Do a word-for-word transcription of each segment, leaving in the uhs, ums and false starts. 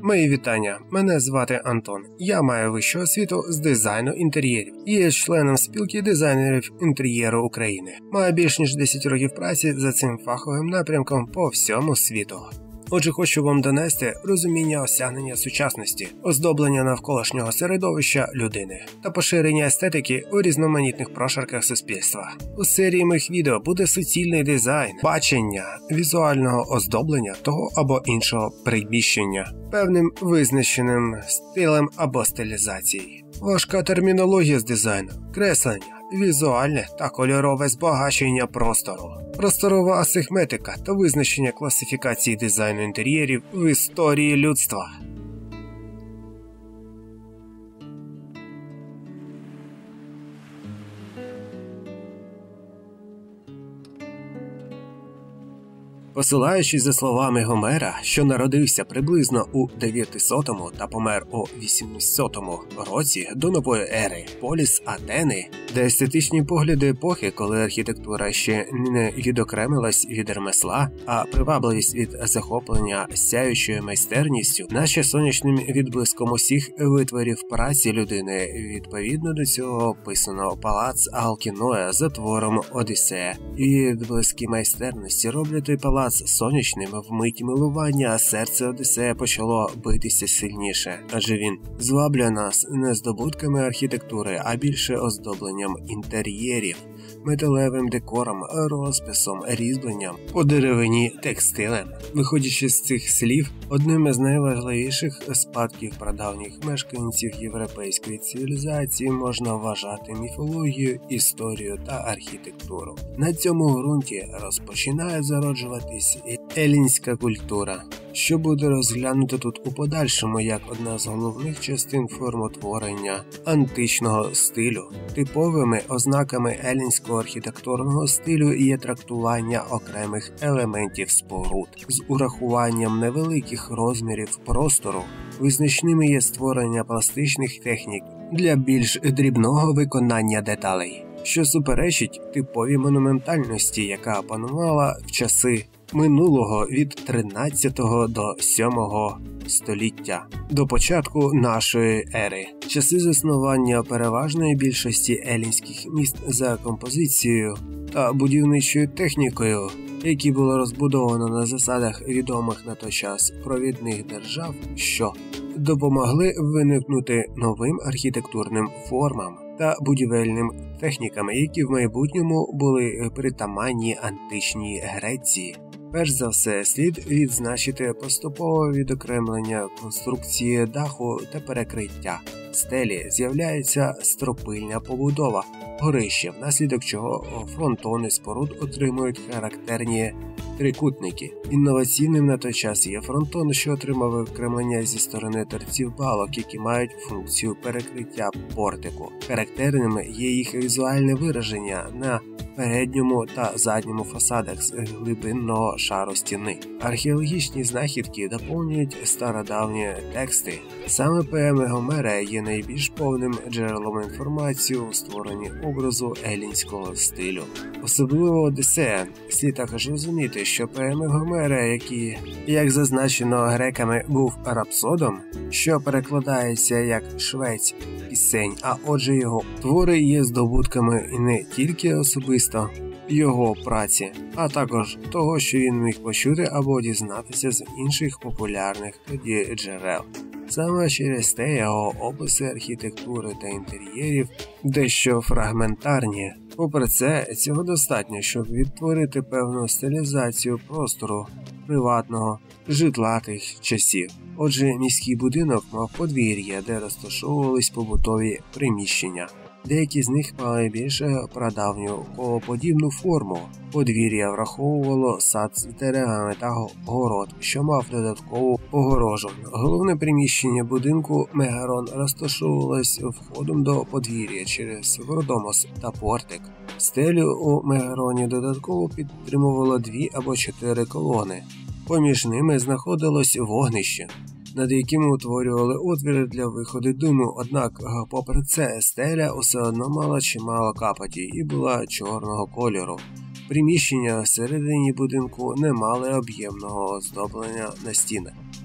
Мої вітання, мене звати Антон. Я маю вищу освіту з дизайну інтер'єрів і є членом спілки дизайнерів інтер'єру України. Маю більш ніж десять років праці за цим фаховим напрямком по всьому світу. Отже, хочу вам донести розуміння осягнення сучасності, оздоблення навколишнього середовища людини та поширення естетики у різноманітних прошарках суспільства. У серії моїх відео буде суцільний дизайн, бачення, візуального оздоблення того або іншого приміщення, певним визначеним стилем або стилізацією. Важка термінологія з дизайну, креслення, візуальне та кольорове збагачення простору, просторова асихметика та визначення класифікації дизайну інтер'єрів в історії людства. Посилаючись за словами Гомера, що народився приблизно у дев'ятисотому та помер у вісімсотому році до нової ери, поліс Атени, де естетичні погляди епохи, коли архітектура ще не відокремилась від ремесла, а привабливість від захоплення сяючою майстерністю, наче сонячним відблиском усіх витворів праці людини, відповідно до цього описано палац Алкіноя за твором Одіссея. Відблиски майстерності роблять той палац сонячним в мить милування, а серце Одіссея почало битися сильніше, адже він зваблює нас не здобутками архітектури, а більше оздобленням інтер'єрів, металевим декором, розписом, різьбленням, по деревині текстилем. Виходячи з цих слів, одним із найважливіших спадків прадавніх мешканців європейської цивілізації можна вважати міфологію, історію та архітектуру. На цьому ґрунті розпочинає зароджуватись елінська культура, що буде розглянуто тут у подальшому як одна з головних частин формотворення античного стилю. Типовими ознаками елінського архітектурного стилю є трактування окремих елементів споруд з урахуванням невеликих розмірів простору. Визначними є створення пластичних технік для більш дрібного виконання деталей, що суперечить типовій монументальності, яка панувала в часи минулого від тринадцятого до сьомого століття до початку нашої ери. Часи заснування переважної більшості елінських міст за композицією та будівничою технікою, які було розбудовано на засадах відомих на той час провідних держав, що допомогли виникнути новим архітектурним формам та будівельним технікам, які в майбутньому були притаманні античній Греції. Перш за все, слід відзначити поступове відокремлення конструкції даху та перекриття. Стелі з'являється стропильня побудова, горище, внаслідок чого фронтони споруд отримують характерні трикутники. Інноваційним на той час є фронтон, що отримав викремлення зі сторони торців балок, які мають функцію перекриття портику. Характерним є їх візуальне вираження на передньому та задньому фасадах з глибинного шару стіни. Археологічні знахідки доповнюють стародавні тексти. Саме поеми Гомера є найбільш повним джерелом інформації у створенні образу елінського стилю. Особливо Одіссея. Слід також розуміти, що поеми Гомера, які, як зазначено греками, був рапсодом, що перекладається як швець пісень, а отже його твори є здобутками не тільки особисто його праці, а також того, що він міг почути або дізнатися з інших популярних тоді джерел. Саме через те його описи архітектури та інтер'єрів дещо фрагментарні. Попри це, цього достатньо, щоб відтворити певну стилізацію простору приватного, житла тих часів. Отже, міський будинок мав подвір'я, де розташовувались побутові приміщення. Деякі з них мали більше прадавню колоподібну форму. Подвір'я враховувало сад з деревами та город, що мав додаткову огорожу. Головне приміщення будинку Мегарон розташовувалось входом до подвір'я через городомос та портик. Стелю у Мегароні додатково підтримувало дві або чотири колони. Поміж ними знаходилось вогнище, над яким утворювали отвіри для виходу диму, однак, попри це, стеля усе одно мала чимало капоті і була чорного кольору. Приміщення всередині будинку не мали об'ємного оздоблення на стінах.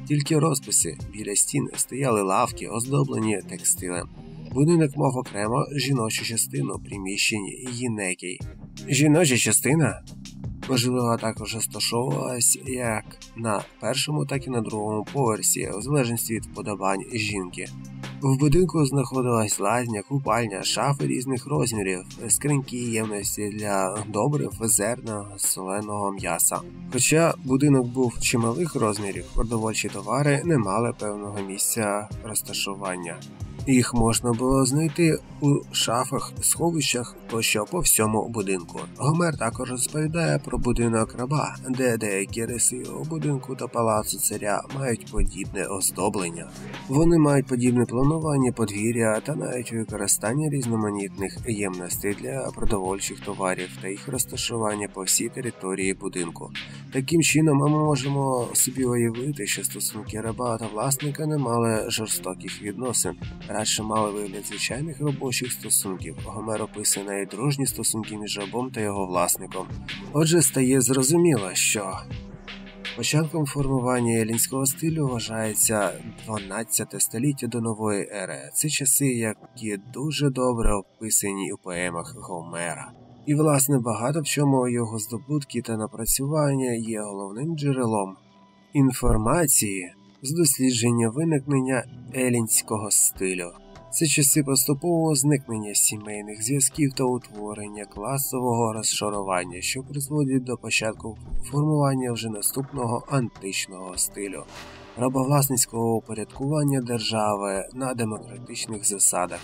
Тільки розписи, біля стін стояли лавки, оздоблені текстилем. Будинок мав окремо жіночу частину приміщень гінекій. Жіноча частина, можливо, також розташовувалась як на першому, так і на другому поверсі, в залежності від вподобань жінки. В будинку знаходилась лазня, купальня, шафи різних розмірів, скриньки ємності для добрив, зерна, соленого м'яса. Хоча будинок був чималих розмірів, продовольчі товари не мали певного місця розташування. Їх можна було знайти у шафах, сховищах тощо по всьому будинку. Гомер також розповідає про будинок раба, де деякі риси його будинку та палацу царя мають подібне оздоблення. Вони мають подібне планування подвір'я та навіть використання різноманітних ємностей для продовольчих товарів та їх розташування по всій території будинку. Таким чином, ми можемо собі уявити, що стосунки раба та власника не мали жорстоких відносин, радше мали вигляд звичайних робочих стосунків. Гомер описує навіть дружні стосунки між рабом та його власником. Отже, стає зрозуміло, що початком формування елінського стилю вважається дванадцяте століття до нової ери. Це часи, які дуже добре описані у поемах Гомера. І, власне, багато в чому його здобутки та напрацювання є головним джерелом інформації з дослідження виникнення елінського стилю. Це часи поступового зникнення сімейних зв'язків та утворення класового розшарування, що призводить до початку формування вже наступного античного стилю – рабовласницького упорядкування держави на демократичних засадах.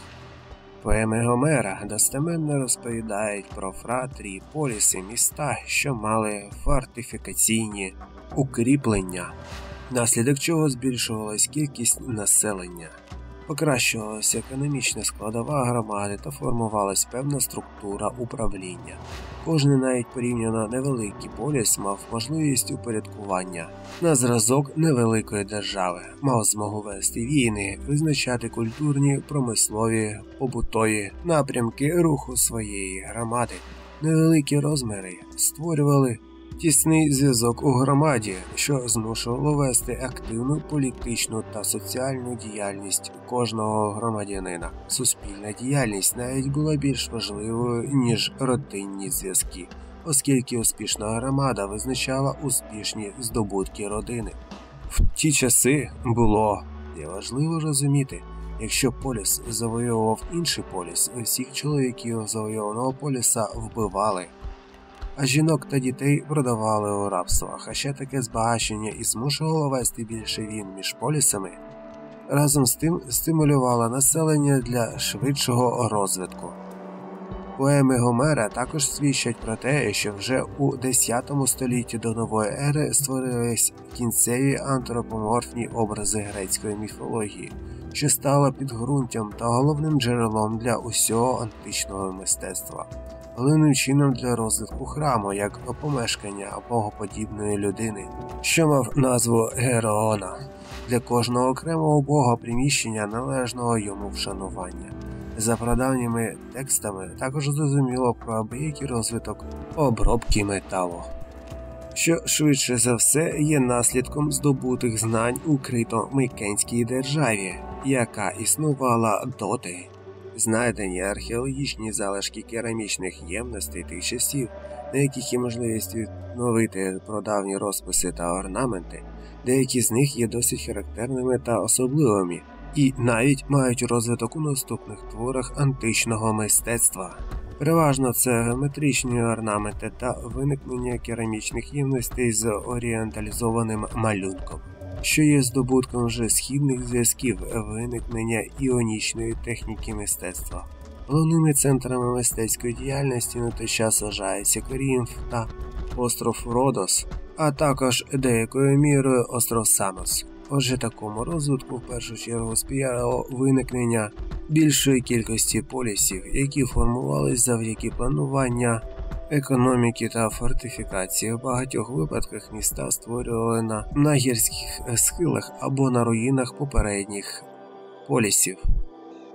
Поеми Гомера достеменно розповідають про фратрії, поліси, міста, що мали фортифікаційні укріплення, наслідок чого збільшувалась кількість населення, покращувалася економічна складова громади та формувалась певна структура управління. Кожний навіть порівняно невеликий поліс мав можливість упорядкування на зразок невеликої держави, мав змогу вести війни, визначати культурні, промислові, побутові напрямки руху своєї громади. Невеликі розміри створювали тісний зв'язок у громаді, що змушувало вести активну політичну та соціальну діяльність кожного громадянина. Суспільна діяльність навіть була більш важливою, ніж родинні зв'язки, оскільки успішна громада визначала успішні здобутки родини. В ті часи було важливо розуміти, якщо поліс завойовував інший поліс, всіх чоловіків завойованого поліса вбивали, а жінок та дітей продавали у рабство, хоча таке збагачення і змушувало вести більше війн між полісами, разом з тим стимулювало населення для швидшого розвитку. Поеми Гомера також свідчать про те, що вже у десятому столітті до нової ери створились кінцеві антропоморфні образи грецької міфології, що стало підґрунтям та головним джерелом для усього античного мистецтва. Головним чином для розвитку храму, як помешкання богоподібної людини, що мав назву Героона, для кожного окремого бога приміщення належного йому вшанування. За прадавніми текстами також зрозуміло про абиякий розвиток обробки металу, що швидше за все є наслідком здобутих знань у крито-микенській державі, яка існувала доти. Знайдені археологічні залишки керамічних ємностей тих часів, на яких є можливість відновити прадавні розписи та орнаменти, деякі з них є досить характерними та особливими, і навіть мають розвиток у наступних творах античного мистецтва. Переважно це геометричні орнаменти та виникнення керамічних ємностей з орієнталізованим малюнком, що є здобутком вже східних зв'язків виникнення іонічної техніки мистецтва. Головними центрами мистецької діяльності на той час вважаються Корінф та остров Родос, а також деякою мірою остров Самос. Отже, такому розвитку в першу чергу сприяло виникнення більшої кількості полісів, які формувалися завдяки планування економіки та фортифікації. В багатьох випадках міста створювали на, на гірських схилах або на руїнах попередніх полісів.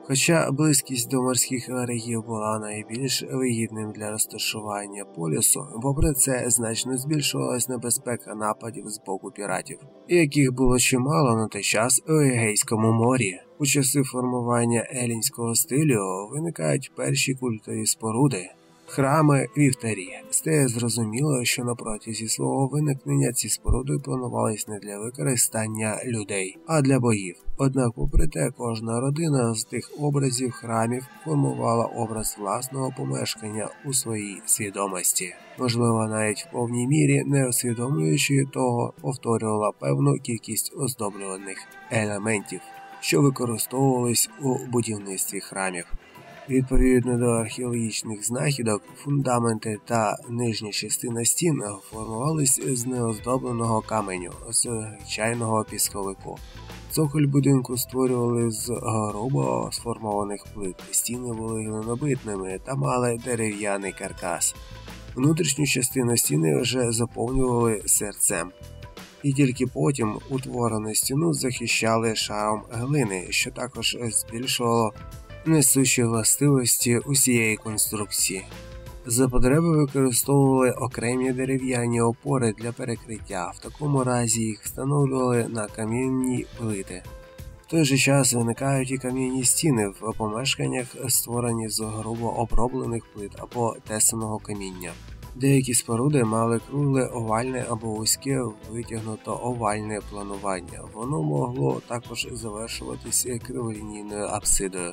Хоча близькість до морських берегів була найбільш вигідним для розташування полюсу, попри це значно збільшувалась небезпека нападів з боку піратів, яких було чимало на той час у Егейському морі. У часи формування елінського стилю виникають перші культові споруди – храми, вівтарі. Стає зрозуміло, що на протязі свого виникнення ці споруди планувались не для використання людей, а для богів. Однак, попри те, кожна родина з тих образів храмів формувала образ власного помешкання у своїй свідомості. Можливо, навіть в повній мірі, не усвідомлюючи того, повторювала певну кількість оздоблюваних елементів, що використовувались у будівництві храмів. Відповідно до археологічних знахідок, фундаменти та нижня частина стін формувались з неоздобленого каменю, з чайного пісковику. Цоколь будинку створювали з грубо сформованих плит, стіни були глинобитними та мали дерев'яний каркас. Внутрішню частину стіни вже заповнювали серцем. І тільки потім утворену стіну захищали шаром глини, що також збільшувало несучі властивості усієї конструкції. За потреби використовували окремі дерев'яні опори для перекриття, в такому разі їх встановлювали на кам'яні плити. В той же час виникають і кам'яні стіни в помешканнях, створені з грубо оброблених плит або тесаного каміння. Деякі споруди мали кругле, овальне або вузьке витягнуто-овальне планування. Воно могло також завершуватися криволінійною апсидою.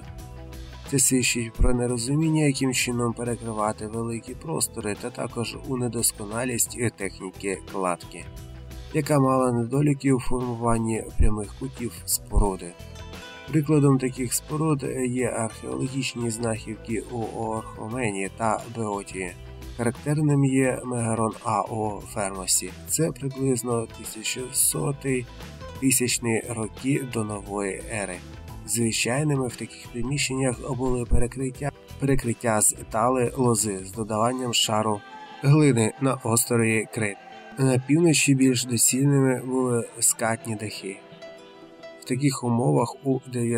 Це свідчить про нерозуміння, яким чином перекривати великі простори, та також у недосконалість техніки кладки, яка мала недоліки у формуванні прямих кутів споруди. Прикладом таких споруд є археологічні знахідки у Орхомені та Беотії. Характерним є Мегарон А у Фермосі. Це приблизно тисячсотий-тисячні роки до нової ери. Звичайними в таких приміщеннях були перекриття, перекриття з тали лози з додаванням шару глини на острові Крит. На півночі більш доцільними були скатні дахи. В таких умовах у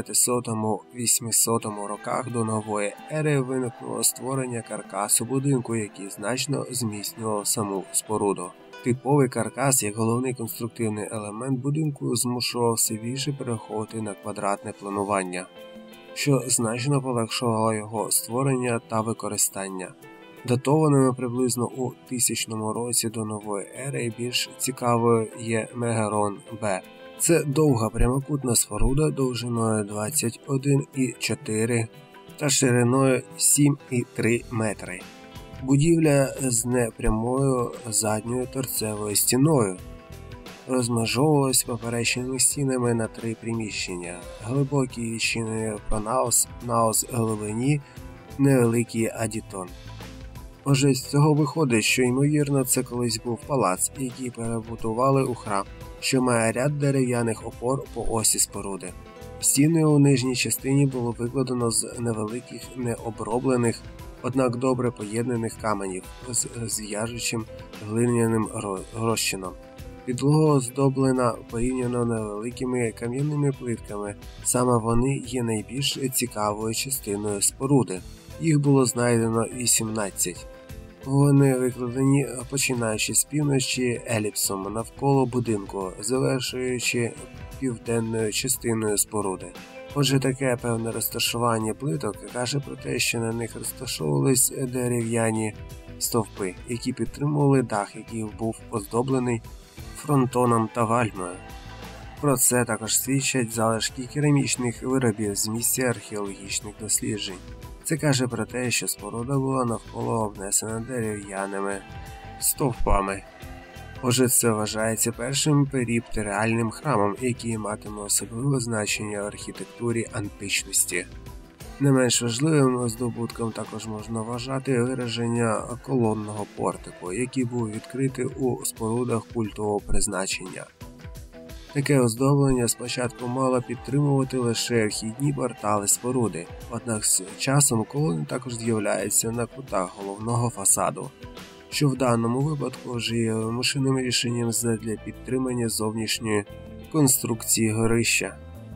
дев'ятисотому-вісімсотому роках до нової ери виникло створення каркасу будинку, який значно зміцнював саму споруду. Типовий каркас, як головний конструктивний елемент будинку, змушував все більше переходити на квадратне планування, що значно полегшувало його створення та використання. Датованими приблизно у тисячному році до нової ери більш цікавою є Мегарон Б. Це довга прямокутна споруда довжиною двадцять один цілих чотири та шириною сім цілих три метри. Будівля з непрямою задньою торцевою стіною розмежовувалась поперечними стінами на три приміщення, глибокий відчинений пронаос, наос глибині, невеликий адітон. Отже, з цього виходить, що ймовірно це колись був палац, який перебудували у храм, що має ряд дерев'яних опор по осі споруди. Стіни у нижній частині було викладено з невеликих необроблених, однак добре поєднаних каменів з зв'яжучим глиняним розчином. Підлога оздоблена порівняно невеликими кам'яними плитками, саме вони є найбільш цікавою частиною споруди. Їх було знайдено вісімнадцять. Вони викладені, починаючи з півночі еліпсом навколо будинку, завершуючи південною частиною споруди. Отже, таке певне розташування плиток каже про те, що на них розташовувались дерев'яні стовпи, які підтримували дах, який був оздоблений фронтоном та вальмою. Про це також свідчать залишки керамічних виробів з місця археологічних досліджень. Це каже про те, що споруда була навколо обнесена дерев'яними стовпами. Отже, це вважається першим періптеріальним храмом, який матиме особливе значення в архітектурі античності. Не менш важливим здобутком також можна вважати вираження колонного портику, який був відкритий у спорудах культового призначення. Таке оздоблення спочатку мало підтримувати лише вхідні портали споруди, однак з часом колони також з'являються на кутах головного фасаду, що в даному випадку вже є вимушеним рішенням задля підтримання зовнішньої конструкції горища.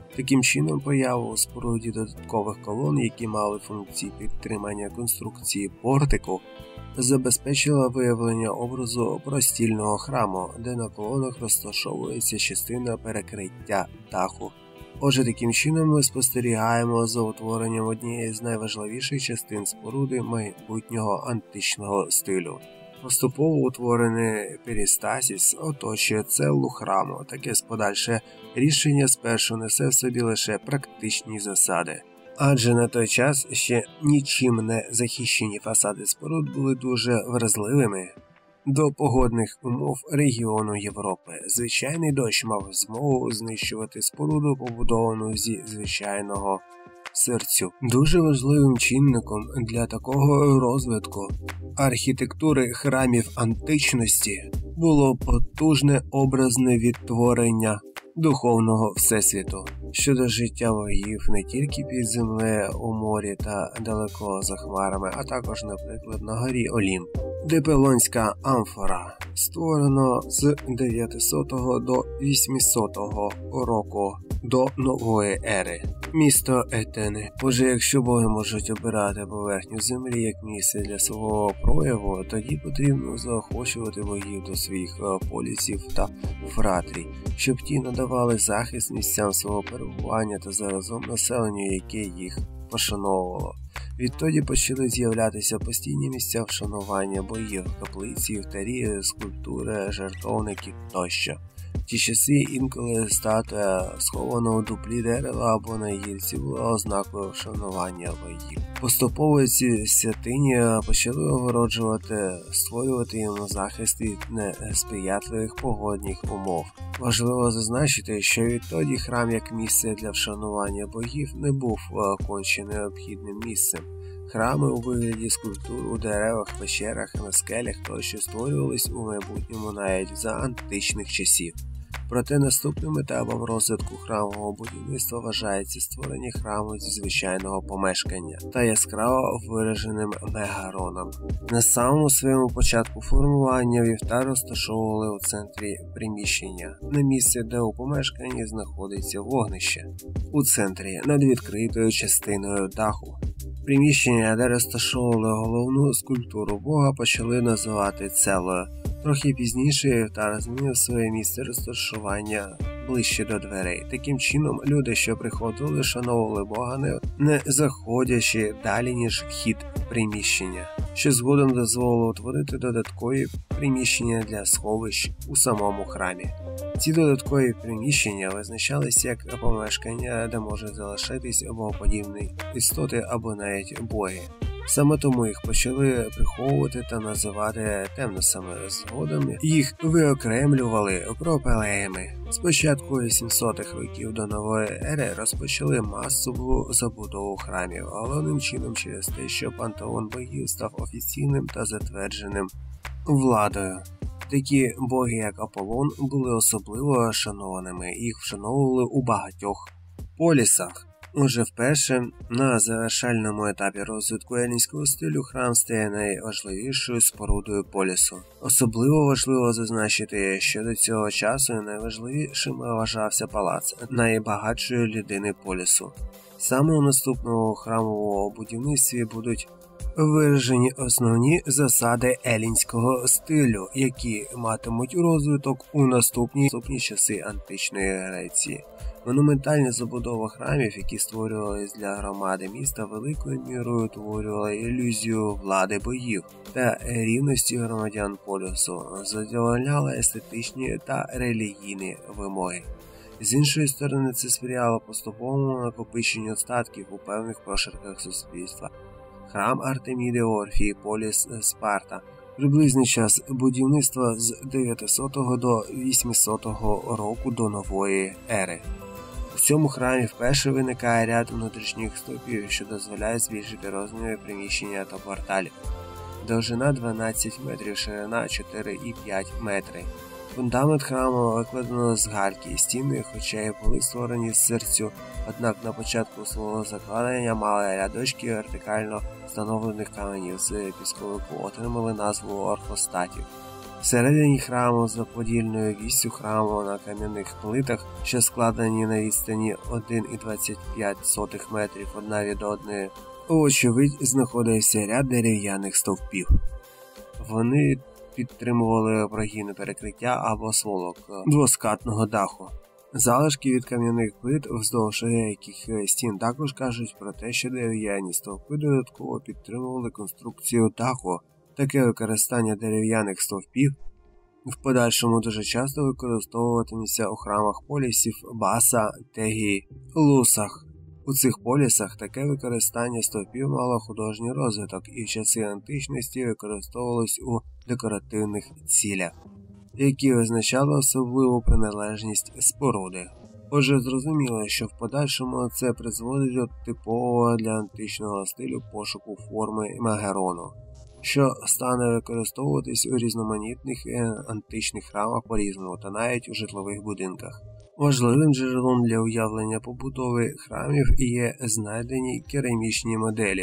Таким чином, появу у споруді додаткових колон, які мали функції підтримання конструкції портику, забезпечила виявлення образу простільного храму, де на колонах розташовується частина перекриття даху. Отже, таким чином ми спостерігаємо за утворенням однієї з найважливіших частин споруди майбутнього античного стилю. Поступово утворений перістасіс оточує целу храму, таке подальше рішення спершу несе в собі лише практичні засади. Адже на той час ще нічим не захищені фасади споруд були дуже вразливими до погодних умов регіону Європи. Звичайний дощ мав змогу знищувати споруду, побудовану зі звичайного серцю. Дуже важливим чинником для такого розвитку архітектури храмів античності було потужне образне відтворення духовного всесвіту щодо життя богів не тільки під землею, у морі та далеко за хмарами, а також, наприклад, на горі Олімп. Дипелонська амфора створено з дев'ятисотого до вісімсотого року до нової ери. Місто Етени. Отже, якщо боги можуть обирати поверхню землі як місце для свого прояву, тоді потрібно заохочувати богів до своїх полісів та фратрій, щоб ті надавали захист місцям свого перебування та заразом населенню, яке їх пошановувало. Відтоді почали з'являтися постійні місця вшанування богів, каплиці, вівтарі, скульптури, жертовники тощо. В ті часи інколи статуя, схована у дуплі дерева або на гілці, була ознакою вшанування богів. Поступово ці святині почали огороджувати, створювати йому захист від несприятливих погодних умов. Важливо зазначити, що відтоді храм як місце для вшанування богів не був конче необхідним місцем. Храми у вигляді скульптур у деревах, печерах, на скелях тощо створювались у майбутньому навіть за античних часів. Проте наступним етапом розвитку храмового будівництва вважається створення храму зі звичайного помешкання та яскраво вираженим мегароном. На самому своєму початку формування вівтар розташовували у центрі приміщення, на місце, де у помешканні знаходиться вогнище, у центрі над відкритою частиною даху. Приміщення, де розташовували головну скульптуру Бога, почали називати целою. Трохи пізніше вівтар змінив своє місце розташування ближче до дверей. Таким чином, люди, що приходили, шановували Бога, не, не заходячи далі, ніж вхід приміщення, що згодом дозволило утворити додаткові приміщення для сховищ у самому храмі. Ці додаткові приміщення визначалися як помешкання, де можуть залишитись богоподібні істоти або навіть боги. Саме тому їх почали приховувати та називати темносами. Згодом їх виокремлювали пропелеями. З початку вісімсотих років до нової ери розпочали масову забудову храмів, головним чином через те, що пантеон богів став офіційним та затвердженим владою. Такі боги, як Аполлон, були особливо шанованими, їх вшановували у багатьох полісах. Отже, вперше на завершальному етапі розвитку елінського стилю храм стає найважливішою спорудою полісу. Особливо важливо зазначити, що до цього часу найважливішим вважався палац найбагатшої людини полісу. Саме у наступному храмовому будівництві будуть виражені основні засади елінського стилю, які матимуть розвиток у наступні, наступні часи античної Греції. Монументальна забудова храмів, які створювались для громади міста, великою мірою утворювала ілюзію влади богів та рівності громадян полісу, задовольняла естетичні та релігійні вимоги. З іншої сторони, це сприяло поступовому накопиченню статків у певних прошарках суспільства. Храм Артеміди Орфії, поліс Спарта. Приблизний час будівництва з дев'ятисотого до вісімсотого року до нової ери. В цьому храмі вперше виникає ряд внутрішніх стовпів, що дозволяють збільшити розміри приміщення та порталів. Довжина дванадцять метрів, ширина чотири і п'ять метри. Фундамент храму викладено з гальки, стіни, хоча й були створені з серцю, однак на початку свого закладення мали рядочки вертикально встановлених каменів з пісковику, отримали назву орфостатів. Всередині храму за подільною вістю храму на кам'яних плитах, що складені на відстані один цілих двадцять п'ять сотих метрів одна від одної, очевидь знаходився ряд дерев'яних стовпів. Вони підтримували прогін перекриття або сволок двоскатного даху. Залишки від кам'яних плит вздовж деяких стін також кажуть про те, що дерев'яні стовпи додатково підтримували конструкцію даху. Таке використання дерев'яних стовпів в подальшому дуже часто використовуватиметься у храмах полісів Баса, Тегі, Лусах. У цих полісах таке використання стовпів мало художній розвиток і в часи античності використовувалось у декоративних цілях, які визначали особливу приналежність споруди. Отже, зрозуміло, що в подальшому це призводить до типового для античного стилю пошуку форми Магерону, що стане використовуватись у різноманітних античних храмах по-різному та навіть у житлових будинках. Важливим джерелом для уявлення побудови храмів є знайдені керамічні моделі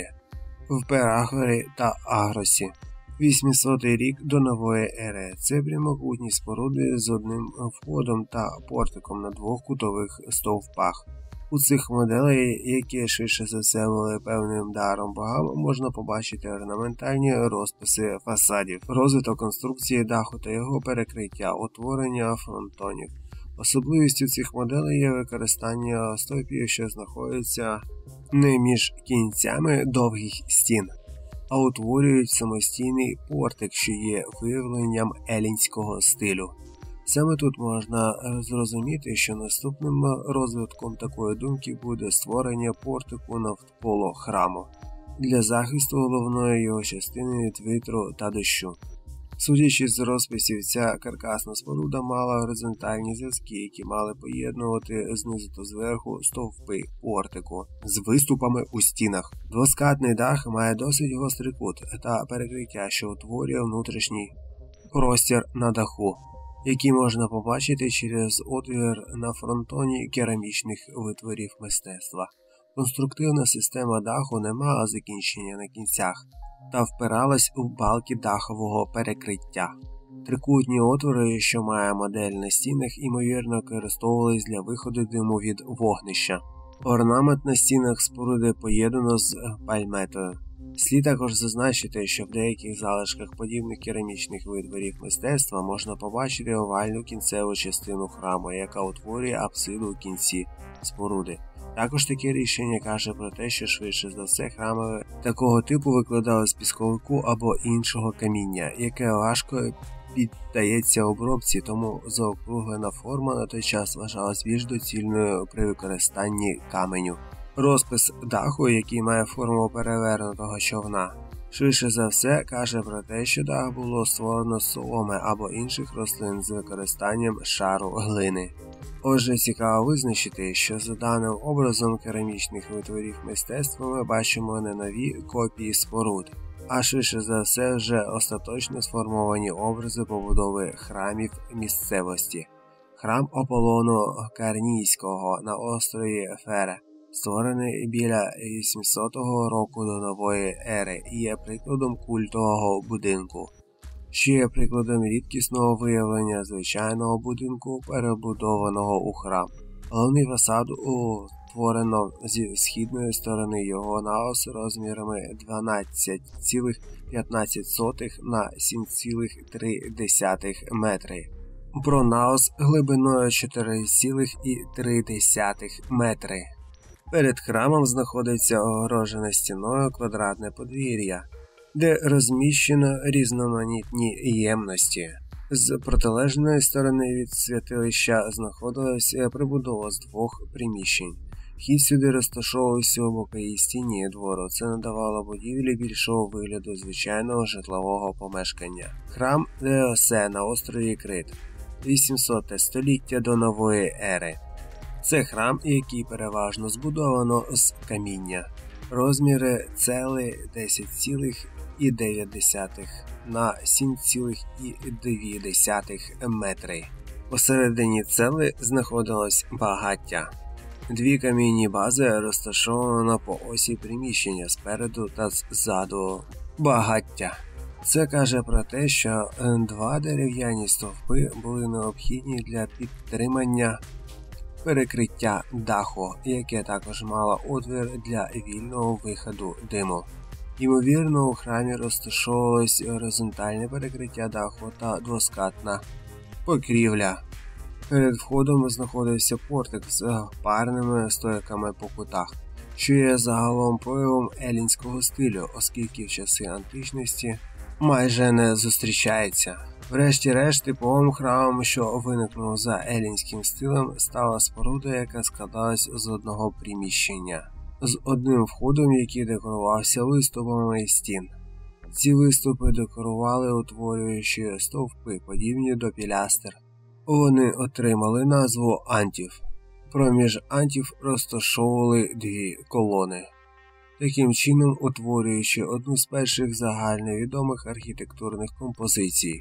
в Перагорі та Агросі. вісімсотий рік до нової ери. Це прямокутні споруди з одним входом та портиком на двох кутових стовпах. У цих моделей, які швидше за все були певним даром богам, можна побачити орнаментальні розписи фасадів, розвиток конструкції даху та його перекриття, утворення фронтонів. Особливістю цих моделей є використання стовпів, що знаходяться не між кінцями довгих стін, а утворюють самостійний портик, що є виявленням елінського стилю. Саме тут можна зрозуміти, що наступним розвитком такої думки буде створення портику навколо храму для захисту головної його частини від вітру та дощу. Судячи з розписів, ця каркасна споруда мала горизонтальні зв'язки, які мали поєднувати знизу та зверху стовпи портику з виступами у стінах. Двоскатний дах має досить гострий кут та перекриття, що утворює внутрішній простір на даху, який можна побачити через отвір на фронтоні керамічних витворів мистецтва. Конструктивна система даху не мала закінчення на кінцях та впиралась у балки дахового перекриття. Трикутні отвори, що має модель на стінах, ймовірно використовувались для виходу диму від вогнища. Орнамент на стінах споруди поєднано з пальметою. Слід також зазначити, що в деяких залишках подібних керамічних витворів мистецтва можна побачити овальну кінцеву частину храму, яка утворює апсиду у кінці споруди. Також таке рішення каже про те, що швидше за все храми такого типу викладали з пісковику або іншого каміння, яке важко піддається обробці, тому заокруглена форма на той час вважалась більш доцільною при використанні каменю. Розпис даху, який має форму перевернутого човна, швидше за все каже про те, що дах було створено з соломи або інших рослин з використанням шару глини. Отже, цікаво визначити, що за даним образом керамічних витворів мистецтва ми бачимо не нові копії споруд, а швидше за все вже остаточно сформовані образи побудови храмів місцевості. Храм Аполлону Карнійського на острові Фере, створений біля вісімсотого року до нової ери, є прикладом культового будинку, що є прикладом рідкісного виявлення звичайного будинку, перебудованого у храм. Головний фасад утворено зі східної сторони його наос розмірами дванадцять цілих п'ятнадцять сотих на сім цілих три десятих метри. Пронаос глибиною чотири цілих три десятих метри. Перед храмом знаходиться огорожене стіною квадратне подвір'я, де розміщено різноманітні ємності. З протилежної сторони від святилища знаходилася прибудова з двох приміщень. Вхід сюди розташовувався у боковій стіні двору, це надавало будівлі більшого вигляду звичайного житлового помешкання. Храм Деосе на острові Крит, вісімсоте століття до нової ери. Це храм, який переважно збудовано з каміння. Розміри цели десять цілих дев'ять десятих на сім цілих дві десятих метри. Посередині цели знаходилось багаття. Дві камінні бази розташовано по осі приміщення спереду та ззаду багаття. Це каже про те, що два дерев'яні стовпи були необхідні для підтримання перекриття даху, яке також мало отвір для вільного виходу диму. Ймовірно, у храмі розташовувалось горизонтальне перекриття даху та двоскатна покрівля. Перед входом знаходився портик з парними стойками по кутах, що є загалом проявом елінського стилю, оскільки в часи античності майже не зустрічається. Врешті-решт, типовим храмом, що виникнув за елінським стилем, стала споруда, яка складалась з одного приміщення, з одним входом, який декорувався виступами стін. Ці виступи декорували, утворюючи стовпи, подібні до пілястер. Вони отримали назву антів. Проміж антів розташовували дві колони, таким чином утворюючи одну з перших загальновідомих архітектурних композицій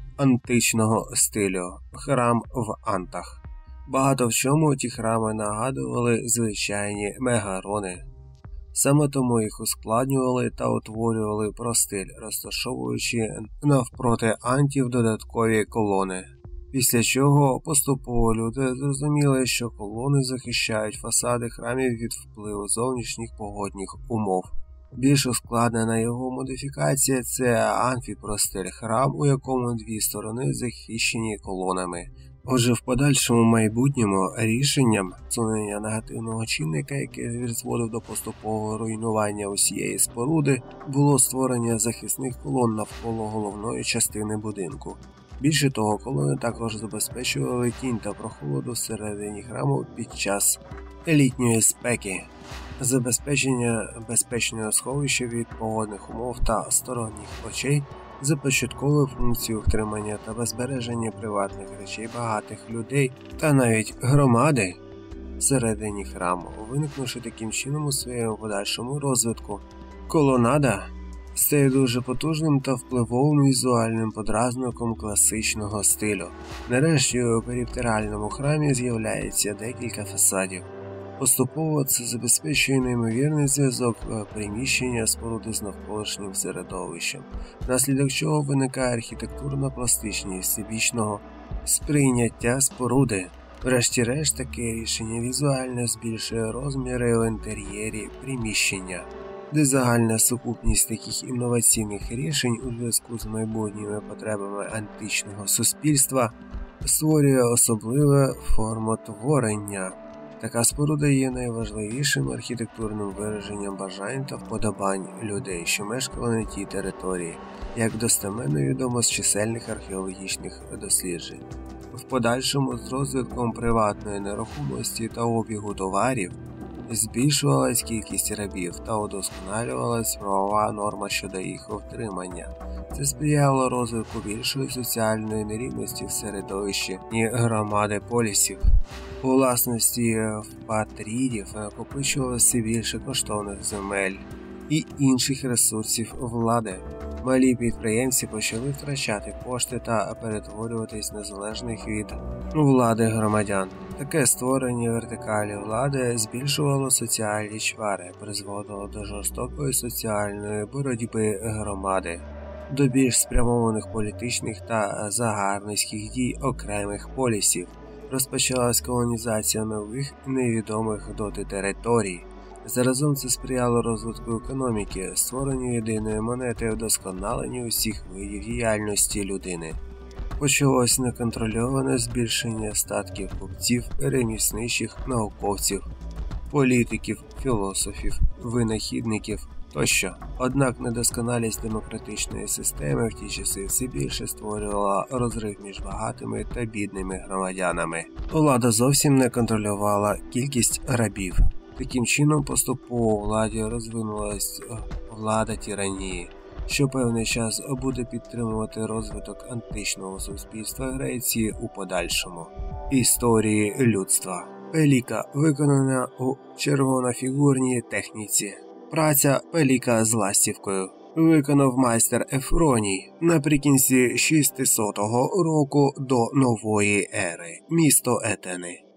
античного стилю – храм в Антах. Багато в чому ті храми нагадували звичайні мегарони. Саме тому їх ускладнювали та утворювали простиль, розташовуючи навпроти антів додаткові колони. Після чого поступово люди зрозуміли, що колони захищають фасади храмів від впливу зовнішніх погодних умов. Більш ускладнена його модифікація – це амфіпростиль, храм, у якому дві сторони захищені колонами. Отже, в подальшому майбутньому рішенням усунення негативного чинника, який призводив до поступового руйнування усієї споруди, було створення захисних колон навколо головної частини будинку. Більше того, колони також забезпечували тінь та прохолоду всередині храму під час літньої спеки. Забезпечення безпечного сховища від погодних умов та сторонніх очей започатковує функцію втримання та збереження приватних речей багатих людей та навіть громади всередині храму, виникнувши таким чином у своєму подальшому розвитку. Колонада стає дуже потужним та впливовим візуальним подразником класичного стилю. Нарешті у периметральному храмі з'являється декілька фасадів. Поступово це забезпечує неймовірний зв'язок приміщення споруди з навколишнім середовищем, внаслідок чого виникає архітектурна пластичність всебічного сприйняття споруди. Врешті-решт, таке рішення візуально збільшує розміри в інтер'єрі приміщення, де загальна сукупність таких інноваційних рішень у зв'язку з майбутніми потребами античного суспільства створює особливе формотворення. Така споруда є найважливішим архітектурним вираженням бажань та вподобань людей, що мешкали на тій території, як достеменно відомо з чисельних археологічних досліджень. В подальшому з розвитком приватної нерухомості та обігу товарів збільшувалась кількість рабів та удосконалювалась правова норма щодо їх утримання. Це сприяло розвитку більшої соціальної нерівності в середовищі громади полісів. У власності патрідів накопичувалося більше коштовних земель і інших ресурсів влади. Малі підприємці почали втрачати кошти та перетворюватись на залежних від влади громадян. Таке створення вертикалі влади збільшувало соціальні чвари, призводило до жорстокої соціальної боротьби громади, до більш спрямованих політичних та загарбницьких дій окремих полісів. Розпочалась колонізація нових невідомих доти територій. Заразом це сприяло розвитку економіки, створенню єдиної монети і вдосконаленню усіх видів діяльності людини. Почалось неконтрольоване збільшення статків купців, ремісничих, науковців, політиків, філософів, винахідників тощо. Однак недосконалість демократичної системи в ті часи все більше створювала розрив між багатими та бідними громадянами. Влада зовсім не контролювала кількість рабів. Таким чином поступово у владі розвинулась влада тиранії, що певний час буде підтримувати розвиток античного суспільства Греції у подальшому. Історії людства. Пеліка виконана у червонофігурній техніці. Праця пеліка з ластівкою виконав майстер Ефроній наприкінці шістсотого року до нової ери, місто Етени.